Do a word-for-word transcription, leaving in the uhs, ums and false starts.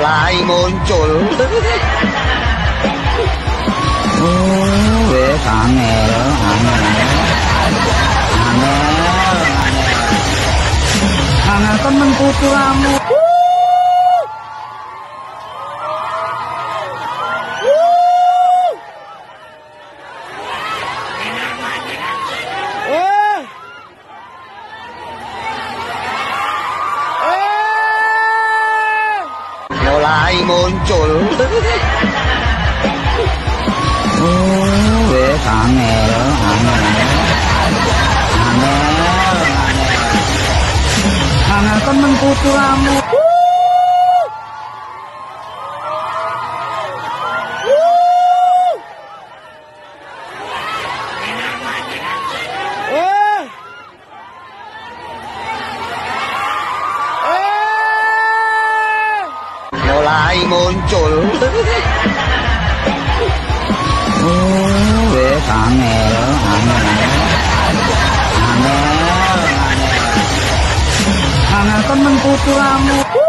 mulai muncul. Oh, wes angel, angel, angel, angel temen kuturamu. Mulai muncul. Oh, wes angel, angel, angel, angel temen kuturamu. Mulai muncul. Oh, wes angel, angel, angel, angel temen kuturamu.